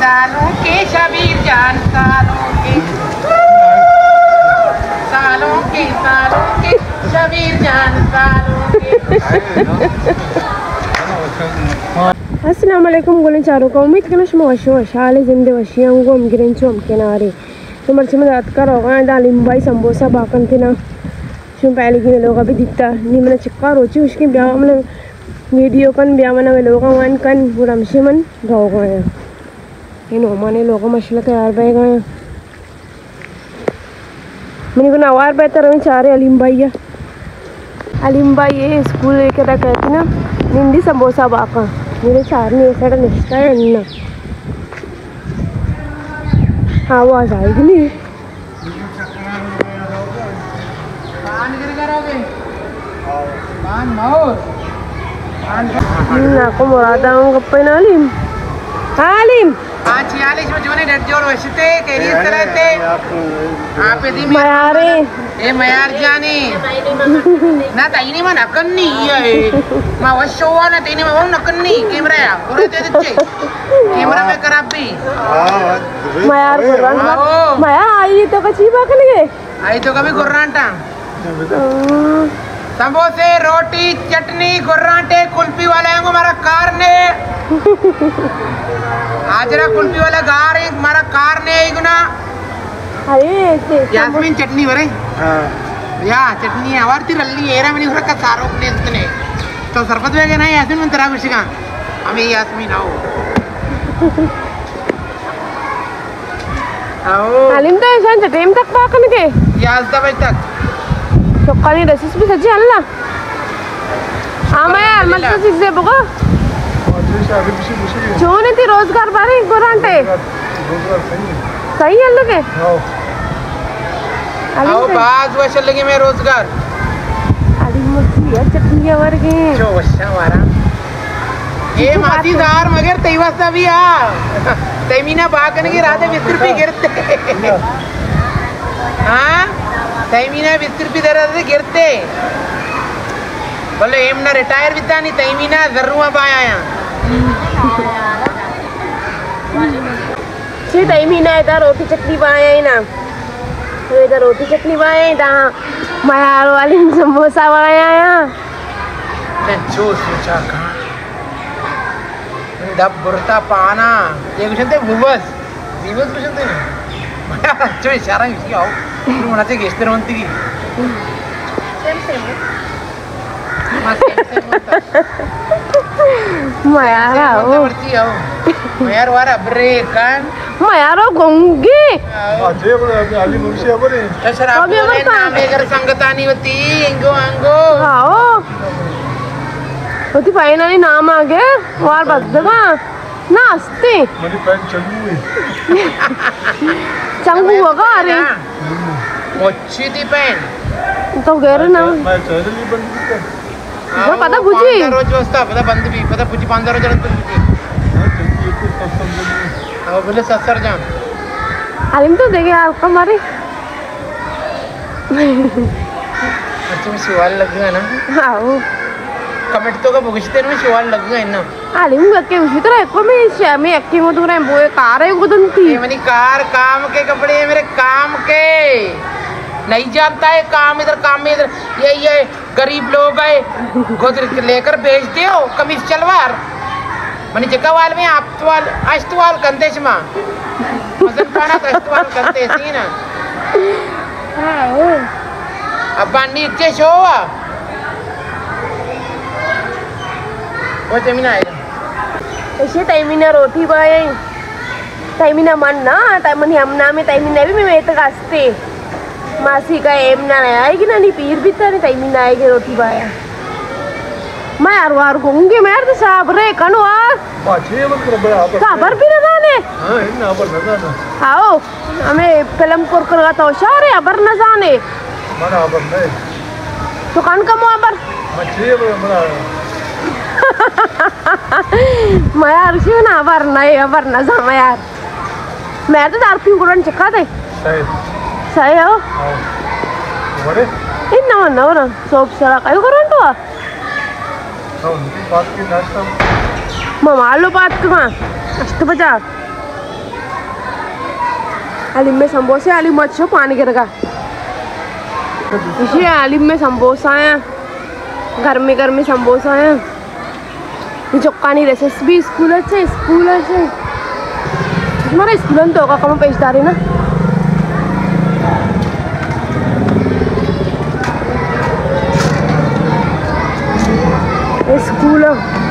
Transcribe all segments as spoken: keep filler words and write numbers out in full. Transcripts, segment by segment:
सालों के शबीर जान, सालों के सालों के सालों के शबीर जान, सालों के। अस्सलाम वालेकुम गोले चारों का उम्मीद करना शुमा वशो वशाले जिंदे वशियां को हम गिरन चो हम केनारे तो मर्ची में रात का रोगा दालिम भाई समोसा बाकन थे ना शुम पहले की लोग अभी दिखता नहीं मैंने चिक्का रोची उसके ब्याह मतलब वीडियो कन ब्याह मना वे लोग वन कन पूरा मशी मन गाँव गए इन ओमाने लोगों मशला के यार बह गए मैंने को नवार बेहतर हमें चारे अलीम भाई है अलीम भाई ये स्कूल लेके था कहती ना निंदी समोसा बाका मेरे चार ने ऐसा निश्चय है ना आवाज आएगी नहीं ना को मुरादा हूँ गप्पे ना अलीम अलीम आज छियालीस में जो ने डेढ़ जोड़ वैसे कैरी इस तरह से आप यदि मयारे ए मयार जाने ना ताईने में नकन्नी ये माँ वशोवा ना ताईने में वो नकन्नी कैमरा या पूरे दे दे कैमरा में खराब भी मयार गुर्रान मयार आई तो कच्ची बाकन गए आई तो कभी गुर्रान टा समोसे रोटी चटनी गुर्रांटे कुल्फी वाले हैं को हमारा कार ने आजरा कुल्फी वाला गार एक हमारा कार ने एक ना अरे यास्मीन चटनी भरे या चटनी है और ती रल्ली एरा मैंने उसका का सारों ने इतने तो सरपत में क्या ना यास्मीन में तेरा कुछ का हमें यास्मीन आओ आओ अलीम तो ऐसा चटेम तक पाकन के यास दबे तक तो कल ये रसीस भी सच्ची अल्लाह आमा यार मत तो सीख दे बको जो ने ती रोजगार बारे गुरांटे सही है लगे आओ बाज वैसे लगे मैं रोजगार अली मुझे यार चटनियाँ वर गए जो वैसा वाला ये मातीदार मगर तेईवासा भी आ तेमीना बागन के राधे बिस्तर पे गिरते हाँ तेमीना बिस्तर पे दर्द गिरते बोले एम ना रिटायर बिता नहीं तेमीना जरूर पाया यहाँ सी तेमीना इधर रोटी चटनी पाया ही ना तो इधर रोटी चटनी पाया ही था मयार वाली समोसा पाया यहाँ मैं जो सोचा कहाँ दब बुरता पाना ये कुछ नहीं बुबस बुबस कुछ नहीं मैं जो इशारा किसी आओ फिर मना से गेस्टर होती की सेम सेम मयार आओ मयार वाला ब्रेक kan मयार आओ गोंगे aje boleh ali manusia apa nih terserah boleh nama agar sanggatan wati enggo anggo आओ वती फाइनली नाम आ गया वार बदगा नास्ते mani pen चंगू चंगू होगा अरे मोची दी पेन तो गैर ना मैं चैनल बंद किया वो पता बुझी रोज वस्ता पता बंद भी पता बुझी पांच रोज जरूरत बुझी अब बोले सत्तर जान अलीम तो देखे यार हमारे अच्छा में सवाल लग गया ना आओ कमेंट तो का भुगतते में सवाल लग गया ना अलीम के उसी तरह को मैं शामी एक्की में दूर है वो कार है वो दंती ये मनी कार काम के कपड़े हैं मेरे काम के नहीं जानता है काम इधर काम में इधर ये ये गरीब लोग आए खुद लेकर बेचते हो कमीज चलवार मनी जगवाल में आपवाल अष्टवाल कंदेश मां मजन पाना तो अष्टवाल कंदेश ही ना आओ अब बांडी इतने शो हुआ वो जमीन आएगा ऐसे टाइमिना रोटी बाय टाइमिना मन ना टाइमनी हम ना में टाइमिना भी मैं इतना कास्ते मासी का एम ना आएगी ना नहीं पीर भी तो नहीं टाइमिना आएगी रोटी बाय मैं यार वार घूमूंगी मैं यार तो साहब रे कनवार aje mah kerja apa साबर भी ना जाने हाँ ini apa nggak ada आओ हमें फिल्म कर कर तो शारे अबर न जाने mana apa nih दुकान का मुँह अबर aje mah mana मैं यार क्यों ना अबर नहीं अबर न जा मैं यार मैं तो दार क्यों कुरन चक्का दे saya saya हो oh mana इन ना ना ना सोप सरा कायो कुरन तो oh ini pas kita nasta मामा लो बात कहाँ अष्ट बजा आलिम में समोसे आलिम अच्छो पानी गिरगा इसे आलिम में समोसा है गर्मी गर्मी समोसा है ये चौकानी रेसेस भी स्कूल अच्छे स्कूल अच्छे तुम्हारा स्कूल तो होगा कम पेशदारी ना स्कूल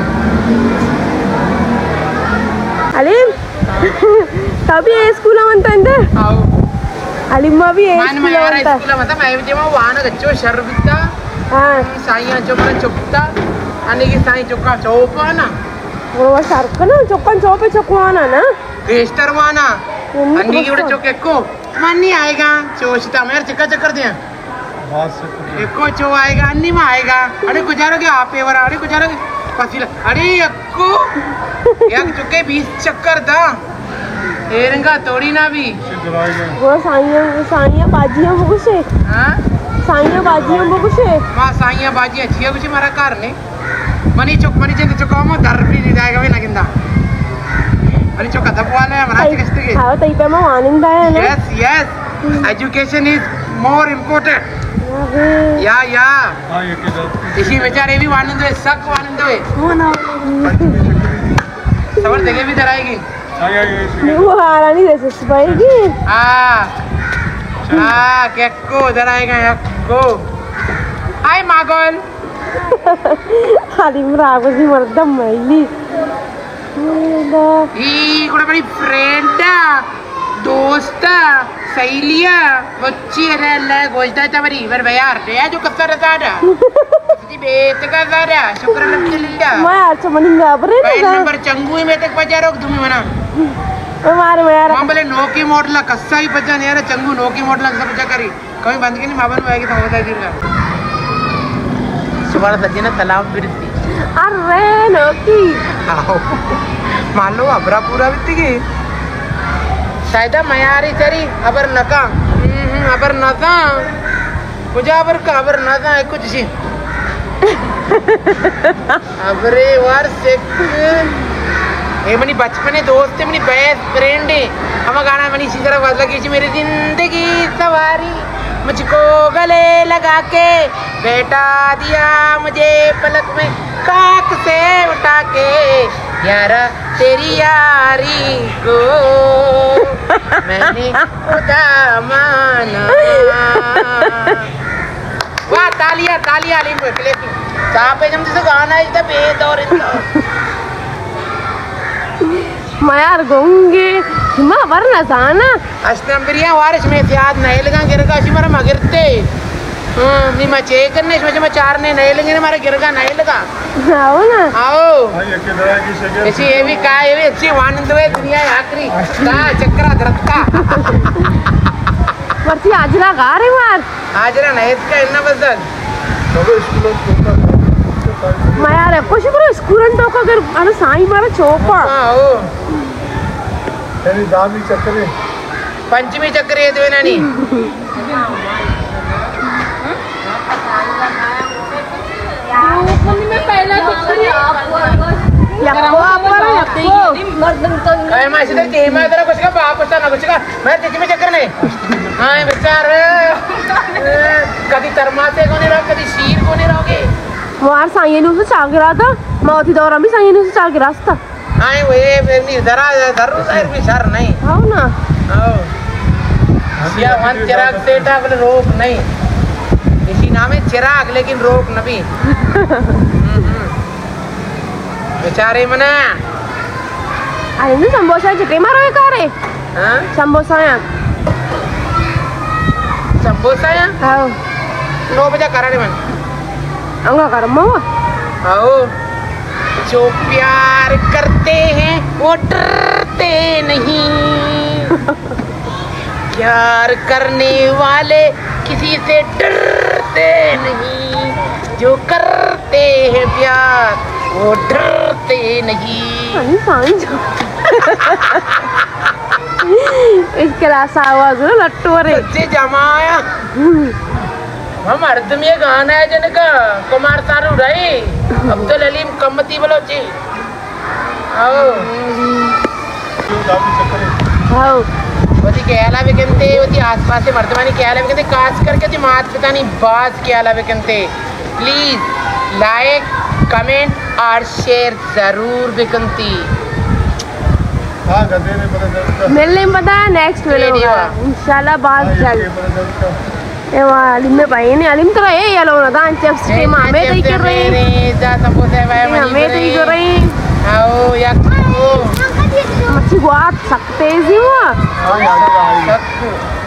अलीम तभी ये स्कूल म्हणता अंदर आओ अलीम भी ये मान स्कूल मैं यार म्हणता स्कूल मध्ये मैं जेव्हा वाहन गच्चो शरबिता हां साईया चोपा चोपता आणि की साई चोका चोपा ना वो सारखं ना चोक्कन चोपे चोकवाना ना गेस्टर वाना अन्नी की उड़े चोके को मन नहीं आएगा चोशिता मेरे चिक्का चक्कर दिया एको चो आएगा अन्नी में आएगा अरे गुजारोगे आप एवर अरे गुजारोगे पसीला अरे अक्को यार चुके बीस चक्कर था एरंगा तोड़ी ना भी वो साइया साइया बाजियां बगुसे हाँ साइया बाजियां बगुसे माँ साइया बाजी अच्छी है कुछ मारा कार ने मनी चुक मनी चंद चुका मो दर भी नहीं जाएगा वे नगिंदा मनी चुका दब वाला है मना चिकस्ते के हाँ तो इपे में वानिंदा है ना yes yes education is more important yeah yeah हाँ ये के साथ इसी बेचारे भी वानंद है सक वानंद है वो ना सबर देखे भी डराएगी हाँ ये ये वो हारा नहीं दे सकती पाएगी हाँ हाँ क्या को डराएगा यक्को हाय मागोल आलिम रागोजी मर्दम मैली ई कोड़ा बड़ी फ्रेंड दोस्ता सहेलिया बच्ची है ले गोश्ता तवरी वर बयार रे जो कत्तर सारा जी बेत का सारा शुक्र अल्हम्दुलिल्लाह मैं अच्छा मनिंगा बरे पैन ना नंबर चंगू में तक बजा रोक तुम्हें मना हमारे में यार मां बोले नोकी मॉडल कस्सा ही बजा नहीं यार चंगू नोकी मॉडल सब बजा करी कभी बंद की नहीं माबन में आएगी तो होता है का सुबह सजना सलाम बिरती अरे नोकी आओ मान लो अबरा पूरा बित्ती की शायद मयारी चरी अबर नका अबर नसा कुछ अबर का अबर नसा है कुछ सी अबरे वार से ये मनी बचपने दोस्त है मनी बेस्ट फ्रेंड है हम गाना मनी इसी तरह बदला की मेरी जिंदगी सवारी मुझको गले लगा के बैठा दिया मुझे पलक में काक से उठा के यारा तेरी यारी को मैंने खुदा माना वाह तालियां तालियां अलीम को क्लेप चापे जम जैसे गाना है इधर बेदौर इधर मैं यार गूंगे मां वरना जाना अष्टम बिरिया वारिश में याद नहीं लगा गिरगा शिमर मगिरते हम्म नी मैं चेक करने इसमें मैं चार ने नहीं लगे हमारे गिरगा नहीं लगा आओ ना आओ हाँ ये के दरा की शक्ल ऐसी ये भी का ये भी अच्छी वानंद है दुनिया आखिरी का चक्रा धरता वर्ती आजला गा रे मार हाजरा नहीं इसका इतना बदल सब स्कूल को मैं यार कुछ बरो स्कूल तो को अगर अरे साई मारा चोपा आओ तेरी दादी चक्कर है पंचमी चक्र है देना नहीं यक्को आपरा यक्को काय मैं इधर के मैं इधर कुछ का बाप कुछ ना कुछ का मैं तेजी में चक्कर नहीं हाँ बेचार कभी तरमा से को नहीं रहो कभी शीर को नहीं रहोगे वार साई ने उसे चाल गिरा था मौती दौरा भी साई ने उसे चाल गिरा था हाँ वो ये नहीं धरा धरू साइड भी शर नहीं आओ ना आओ या वन चिराग सेठा बोले रोक नहीं इसी नाम है चिराग लेकिन रोक नबी बेचारे मना अरे ने समोसा चिटे मारो है का रे हाँ समोसा या समोसा या आओ नौ बजे करा रे मन अंगा कर मवा आओ जो प्यार करते हैं वो डरते नहीं प्यार करने वाले किसी से डरते नहीं जो करते हैं प्यार वो डरते नहीं अरे साई जो इसके लासा आवाज ना लट्टू रे सच्चे जमाया हम अर्ध में गाना है जनका कुमार सारू रही अब्दुल अलीम कमती बलोची आओ दादी चक्कर है हाँ वती केला बेकंते वती आसपास से वर्तमानी केला बेकंते कास करके ती मात पता नहीं बात केला बेकंते प्लीज लाइक कमेंट और शेयर जरूर बेकंती हाँ गधे ने पता चलता मिलने में पता है नेक्स्ट मिलेगा इंशाल्लाह बात जल्द पता चलता ए वाह अलिम में भाई ने अलिम तो रहे ये लोग ना चिप्स के मामे तो ही कर रहे हैं जा समोसे भाई मामे तो ही कर रहे हैं आओ यार मच्छी को आप सकते हैं जी वो हाँ यार